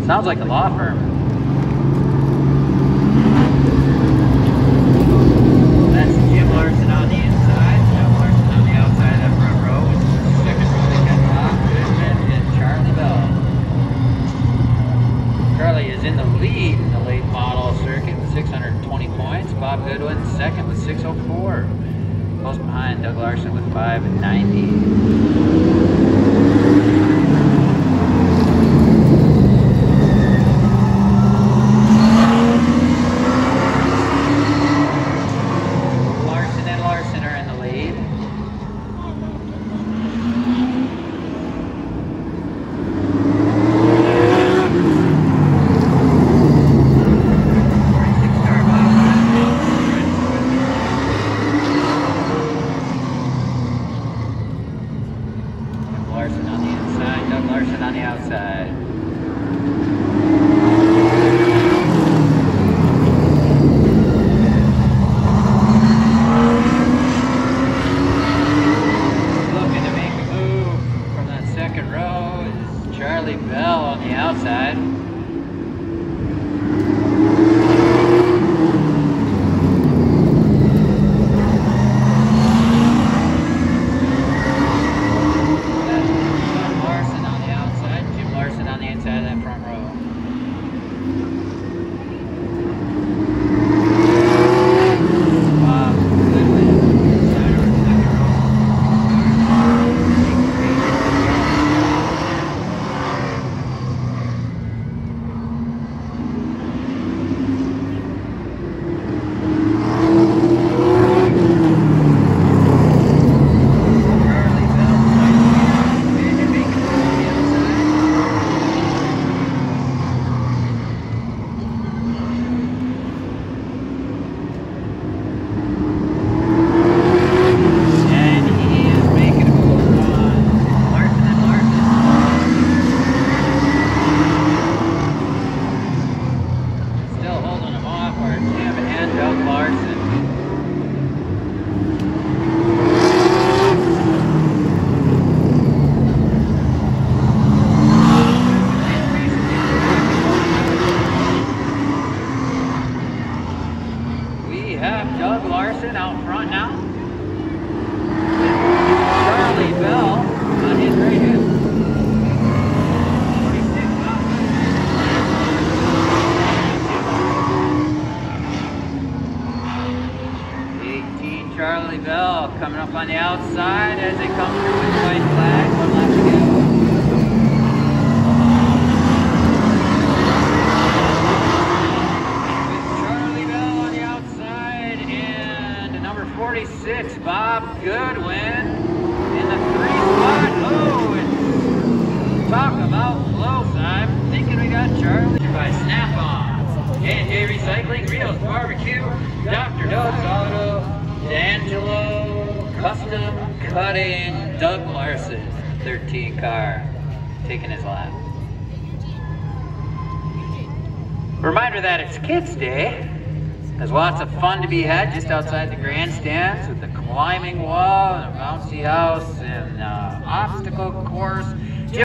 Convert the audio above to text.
Sounds like a law firm. That's Jim Larson on the inside, Jim Larson on the outside of that front row. Second row they got Bob Goodwin and Charlie Bell. Charlie is in the lead in the late model circuit with 620 points. Bob Goodwin second with 604. Close behind Doug Larson with 590. Larson on the inside, Doug Larson on the outside. Looking to make a move from that second row is Charlie Bell on the outside. Doug Larson out front now. Charlie Bell on his right hip. 18 Charlie Bell coming up on the outside as they come through with the white flag. One lap to go. Bob Goodwin in the 3 spot. Oh, and talk about close. I'm thinking we got Charlie by Snap-on. J&J Recycling, Rio's Barbecue, Dr. Doug's Auto, D'Angelo Custom Cutting, Doug Larson, 13 car, taking his lap. Reminder that it's Kids Day. There's lots of fun to be had just outside the grandstands with the climbing wall and a bouncy house and obstacle course